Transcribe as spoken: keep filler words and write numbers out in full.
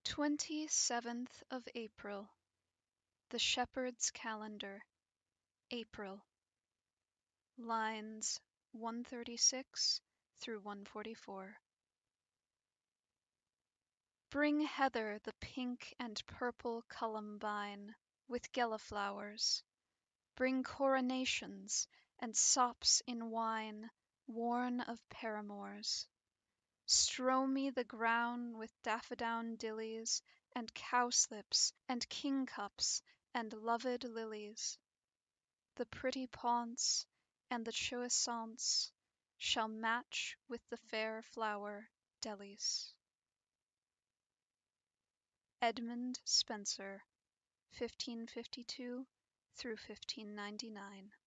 Twenty-seventh of April. The Shepheardes Calender, Aprill. Lines one thirty-six through one forty-four. Bring heather the pink and purple columbine with gilliflowers. Bring coronations and sops in wine worn of paramours. Strow me the ground with daffodowne dillies, and cowslips, and kingcups, and loved lilies. The pretty ponce and the choisance shall match with the fair flower Delis. Edmund Spenser, fifteen fifty-two through fifteen ninety-nine.